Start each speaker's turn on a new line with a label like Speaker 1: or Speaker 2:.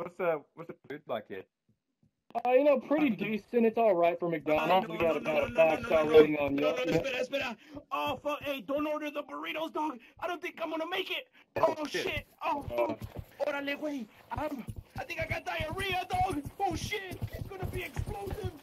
Speaker 1: what's the food like here?
Speaker 2: You know, pretty decent. It's all right for McDonald's. We got about a 5-star rating on Yelp.
Speaker 3: Espera. Oh, fuck. Hey, don't order the burritos, dog. I don't think I'm gonna make it. Oh, shit. Oh, órale, güey. I think I got diarrhea, dog. Oh, shit. It's gonna be explosive.